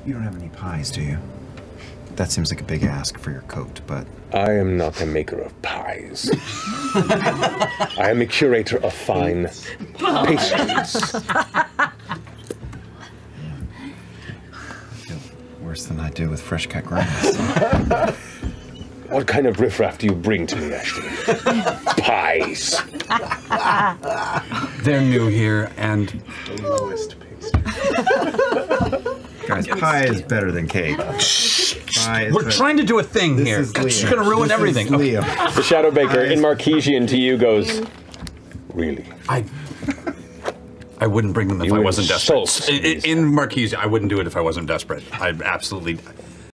You don't have any pies, do you? That seems like a big ask for your coat, but... I am not a maker of pies. I am a curator of fine pastries. Worse than I do with fresh cut grass. What kind of riffraff do you bring to me, Ashton? Pies. They're new here, and... The lowest pastry. Guys, pie is better than cake. We're trying to do a thing here. She's going to ruin everything. Leo. The Shadow Baker in Marquesian to you goes, really? I wouldn't bring them if I wasn't desperate. insult In Marquesian, I wouldn't do it if I wasn't desperate. I absolutely...